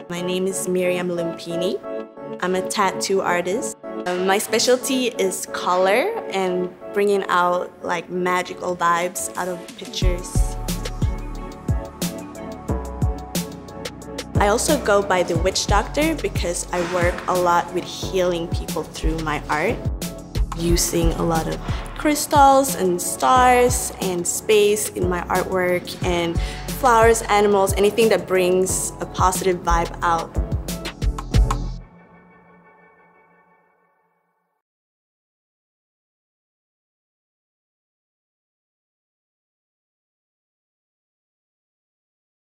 My name is Miryam Lumpini. I'm a tattoo artist. My specialty is color and bringing out like magical vibes out of pictures. I also go by the witch doctor because I work a lot with healing people through my art, using a lot of crystals and stars and space in my artwork, and flowers, animals, anything that brings a positive vibe out.